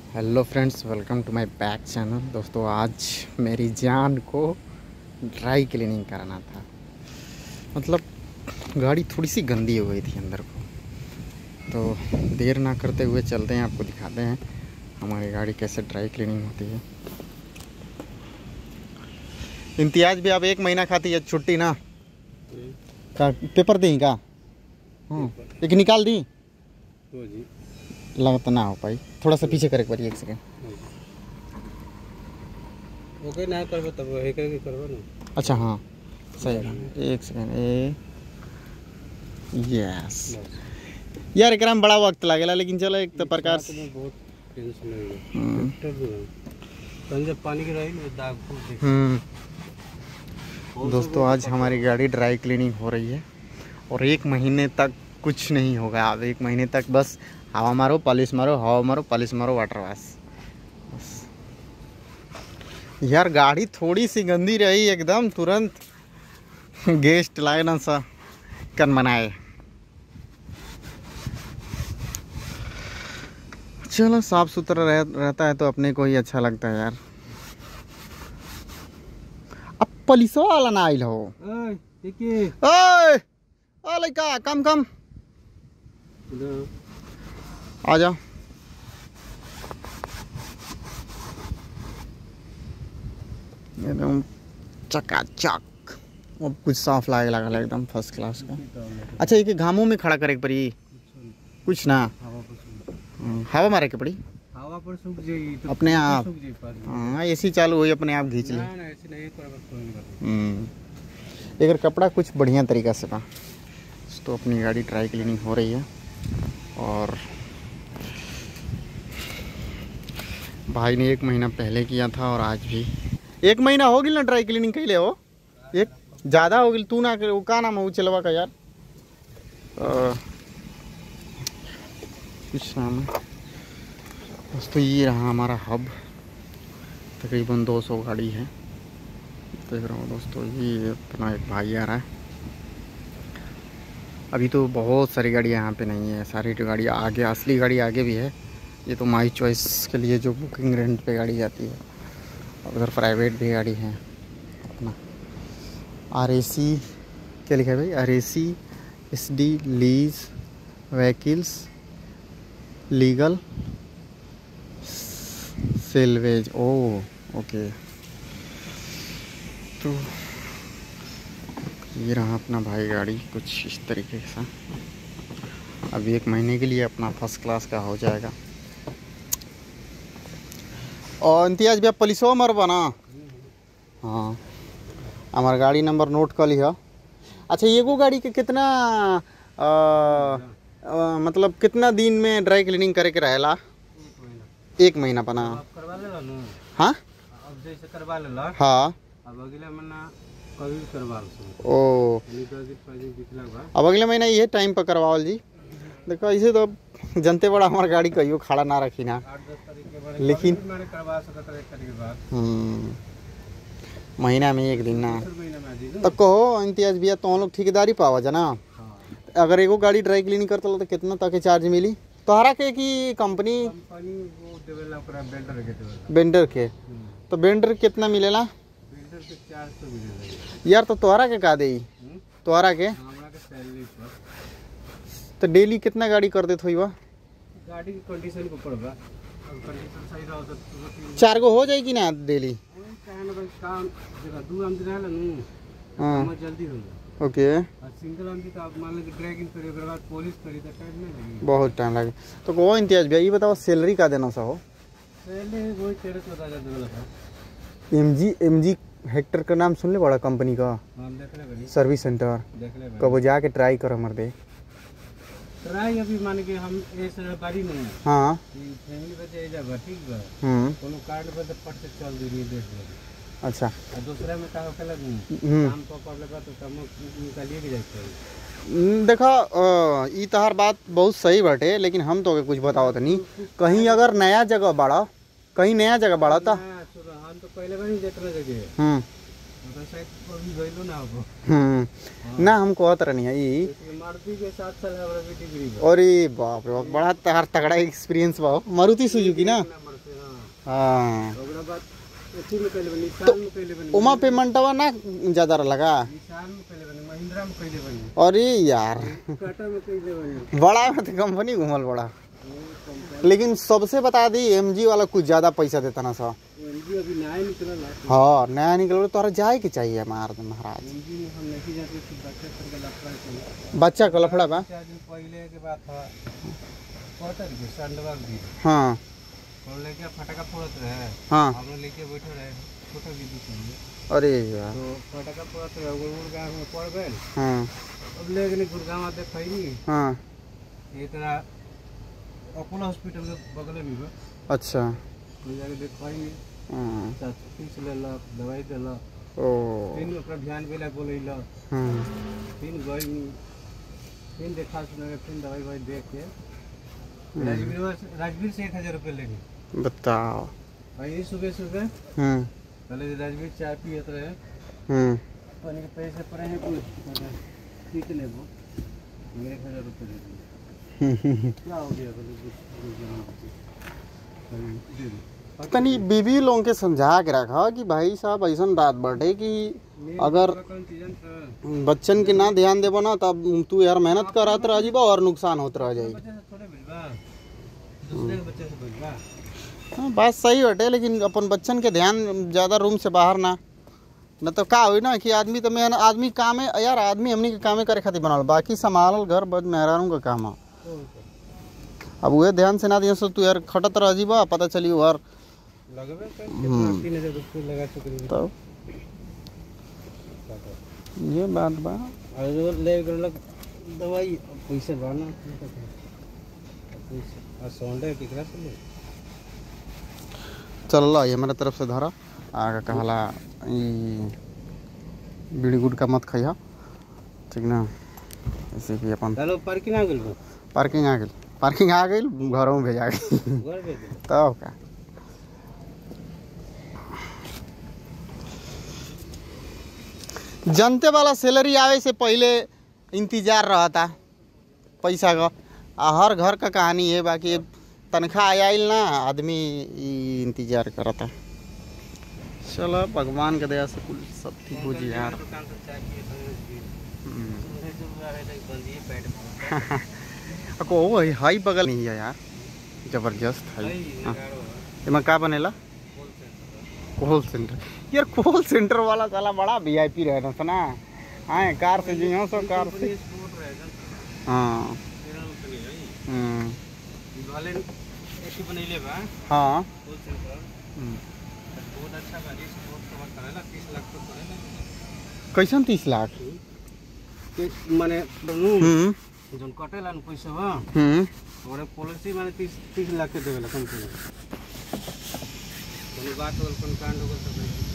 Hello friends, welcome to my back channel. दोस्तों, आज मेरी जान को ड्राई क्लीनिंग कराना था। मतलब गाड़ी थोड़ी सी गंदी हो गई थी अंदर को, तो देर ना करते हुए चलते हैं, आपको दिखाते हैं हमारी गाड़ी कैसे ड्राई क्लीनिंग होती है। इम्तियाज भी अब 1 महीना खाती है छुट्टी ना का पेपर दी का। एक निकाल दी लगता ना हो पाई, थोड़ा सा पीछे करे एक बार, 1 सेकेंड। ओके ना करबो तब हे करके करबो ना। अच्छा हाँ सही है, 1 सेकेंड। यस यार, एकरा में बड़ा वक्त लागेला, लेकिन चलो एक तो प्रकार से बहुत टेंशन है। जब पानी की रही ना दाग फूट। दोस्तों, आज हमारी गाड़ी ड्राई क्लीनिंग हो रही है और 1 महीने तक कुछ नहीं होगा। अब 1 महीने तक बस हवा मारो, पॉलिश मारो, हवा मारो, पॉलिश मारो, वाटर वॉश बस। यार गाड़ी थोड़ी सी गंदी रही, एकदम तुरंत गेस्ट लाए ना सा कन मनाए। चलो, साफ सुथरा रहता है तो अपने को ही अच्छा लगता है यार। अब पुलिस वाला ना आइल हो। देखिए ओए ओ लड़का, कम कम आ जाओ। एकदम चकाचक, अब कुछ साफ लागे लगा एकदम फर्स्ट क्लास का। अच्छा, ये घामों में खड़ा करे पड़ी कुछ ना, हवा मारे के पड़ी, हवा पर सूख जाई तो अपने आप। सूख जाई पर। हाँ, एसी चालू हुई अपने आप खींच ले। ना ना ऐसे नहीं करबो। एक कपड़ा कुछ बढ़िया तरीका से था। तो अपनी गाड़ी ड्राई क्लीनिंग हो रही है और भाई ने 1 महीना पहले किया था और आज भी 1 महीना हो गई ना ड्राई क्लीनिंग कैले हो। एक ज़्यादा हो गई तू ना, वो का नाम है वो चलवा का यार, कुछ नाम है दोस्तों। ये रहा हमारा हब, तकरीबन 200 गाड़ी है। देख रहा हूँ दोस्तों, ये अपना एक भाई आ रहा है। अभी तो बहुत सारी गाड़ियाँ यहाँ पे नहीं है, सारी गाड़ी आगे, असली गाड़ी आगे भी है। ये तो माई चॉइस के लिए जो बुकिंग रेंट पे गाड़ी जाती है, और उधर प्राइवेट भी गाड़ी है अपना। RAC क्या लिखा है भाई, RAC SD lease vehicles legal salvage. Oh okay, तो ये रहा अपना भाई गाड़ी कुछ इस तरीके से। अभी 1 महीने के लिए अपना फर्स्ट क्लास का हो जाएगा। और इम्तियाज भी आप पुलिसवा मरबा ना। हाँ, हमारा गाड़ी नंबर नोट कर लिया। अच्छा, एगो गाड़ी के कितना मतलब कितना दिन में ड्राई क्लीनिंग करे के रहेला? 1 महीना बना। करवा लेला ना। हाँ अब जैसे करवा लेला, हाँ, अब अगले महीना कभी करवा लो। ओ अब अगले महीना ये टाइम पर करवाओ जी। देखो ऐसे तो जनते बड़ा हमारी गाड़ी कहियो खड़ा ना रखी ना, 8-10 तारीख के बाद लेकिन मैंने करवा सकता है 1 तारीख के बाद। महीना में 1 दिन ना। महीना में आ जी तो कहो इम्तियाज भैया, तो हम लोग ठेकेदारी पावा जा ना। हाँ। अगर एगो गाड़ी ड्राई क्लीनिंग करता तो कितना तक के चार्ज मिली तोहरा के कि कंपनी कंपनी वो देवेला ओकरा बेल्डर के देवेला। बेंडर के? तो बेंडर कितना मिलेला? बेल्डर के 400 मिलेला यार। तो तोहरा के का देई, तोहरा के हमरा के सैलरी पर। तो डेली कितना गाड़ी कर देत होई बा? गाड़ी की कंडीशन के ऊपर बा। अब कंडीशन सही रहो तो 4 गो हो जाए कि ना डेली? कहना भाई काम जगह 2 आमदी रहला नु। हाँ काम जल्दी हो जाए। ओके, और सिंगल आमदी तो आप मान लो ड्रैगिंग करी ओकर बाद पॉलिश करी तो टाइम नहीं लगी। बहुत टाइम लगे। तो कहो इम्तियाज भैया, ये बताओ सैलरी का देना सा हो? सैलरी वही 13-14 देवेला था। MG हेक्टर का नाम सुन ले, बड़ा कंपनी का हम देख ले बनी, सर्विस सेंटर। देख ले बनी। कब जाके ट्राई करो मर दे। ट्राई अभी मान के हम ऐसे गाड़ी नहीं है। हाँ फैमिली बचे जा ठीक बा। कोनो कार्ड पर तो पट से चल दी देख ले। अच्छा। और दूसरा में का होखेला काम पकड़ लेबा तो काम निकालिए के जाए। देखा, ई तहार बात बहुत सही बाटे, लेकिन हम तो कुछ बताओ तो नहीं। कहीं अगर नया जगह बाड़ा, कहीं नया जगह बाड़ा था हम तो पहले बार ही देखने जगह शायद अभी गइलो ना हो। ना हम कहत रहनी है ई मारुति के 7 साल हमरा बेटी गिरी। अरे बाप रे बाप, बड़ा तहार तगड़ा एक्सपीरियंस बा। मारुति सुजुकी ना? हाँ ओकरा बाद एथी में कइले बनी, निशान में कइले बनी, उमा पेमेंटवा ना ज्यादा लगा, निशान में कइले बनी, महिंद्रा में कइले बनी, अरे यार टाटा में कइले बनी, बड़ा में तो कंपनी घूमल बड़ा। लेकिन सबसे बता दी एमजी वाला कुछ ज्यादा पैसा देता ना सा। एमजी अभी नया निकलल है। हाँ नया निकल तोरा जाए के चाहिए महाराज। एमजी में हम नहीं जाते कि बच्चा सब का लफड़ा है, बच्चा का लफड़ा बा। 4 दिन पहले के बात था, क्वार्टर के संडवा भी, हाँ और लेके फटाका फोड़त रहे, हाँ हम लोग लेके बैठे रहे छोटा दीदी के, अरे यार तो फटाका फोड़त रहे, गुड़गांव में पड़ गए। हाँ अब ले गए गुड़गांव आते खैनी, हाँ ये तरह अपोलो हॉस्पिटल के बगल में बा। अच्छा कोई जाके देखवाई, हाँ फीस लेला, दवाई देला, ओ फिर ओकरा ध्यान बेला बोलैला, हाँ फिर गई, फिर देखा सुना के फिर दवाई ववाई देख के राजवीर से 1000 रुपये लेंगे। बताओ वही सुबह सुबह पहले राजवीर चाय पियत रहे, पानी के पैसे पड़े हैं कुछ ठीक ले वो मेरे 1000 रुपये दे दिए। क्या हो गया तनी बीबी लोगों के समझा के रखा कि भाई साहब ऐसा बात बढ़े कि अगर बच्चन के ना ध्यान देबो ना तब तू यार मेहनत करत रह जीबा और नुकसान होत रह जाई। हाँ बात सही बटे, लेकिन अपन बच्चन के ध्यान ज्यादा रूम से बाहर ना, न तो का हुई ना कि आदमी तो मैं आदमी काम है यार, आदमी हमनी के कामे करे खातिर बनल, बाकी संभालल घर बद मेहरानों का काम है। अब वो ध्यान से ना दिया सो तू यार खटत रह जीबा, पता चली यार लगबे कर 3000 रुपये लगा चुके। तो ये बात बा, और ले गलक दवाई पैसे बाना और सोंडे केकरा से ले चल ये मेरे तरफ से धरा आगे कहला ई बीड़ी गुटका मत खइहा ठीक ना, ऐसे कि अपन चलो पार्किंग आ गेल, पार्किंग आ गेल, पार्किंग आ गई, घरों में भेजा गई घर भेज दे तो का जनते वाला सैलरी आवे से पहले इंतजार रहता पैसा का, हर घर का कहानी है। बाकी तनख्वाह आयल ना आदमी इंतजार करता। चलो भगवान के दया से कुल सब ठीक हो जी यार। को हाई बगल नहीं है यार, जबरदस्त है। इसमें का बनेला कॉल सेंटर यार, कॉल सेंटर वाला साला बड़ा वीआईपी रहना था ना। हाँ कार से जी हो सो कार से हाँ हाँ कैसन 30 लाख माने जोन कटेला न पैसा बा और पॉलिसी माने 30 लाख के देवेला कंपनी। कोनो बात होल, कोनो कांड होल तो